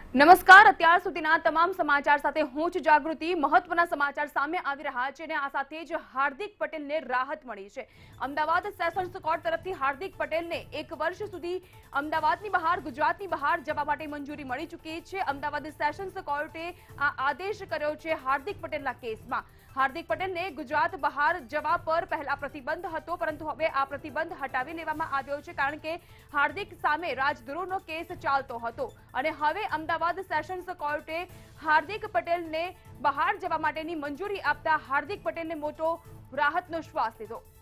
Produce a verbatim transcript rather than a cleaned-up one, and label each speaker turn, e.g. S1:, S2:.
S1: નમસ્કાર અત્યાર સુધીના તમામ સમાચાર સાથે હું છું જાગૃતિ। મહત્વના સમાચાર સામે આવી રહ્યા છે અને આ સાથે જ હાર્દિક પટેલને રાહત મળી છે। અમદાવાદ સેશન્સ કોર્ટ તરફથી હાર્દિક પટેલને એક વર્ષ સુધી અમદાવાદની બહાર ગુજરાતની બહાર જવા માટે મંજૂરી મળી ચૂકી છે। અમદાવાદ સેશન્સ કોર્ટે આ આદેશ કર્યો છે હાર્દિક પટેલના કેસમાં। हार्दिक पटेल ने गुजरात बहार जवा पर पहला प्रतिबंध हतो, परंतु हवे आ प्रतिबंध हटावी लेवामां आव्यो छे, कारण के हार्दिक सामे राजद्रोहनो केस चालतो हतो अने हवे अमदावाद सेशन्स कोर्टे हार्दिक पटेल ने बहार जवा माटेनी मंजूरी आपता हार्दिक पटेल ने मोटो राहतनो श्वास लीधो।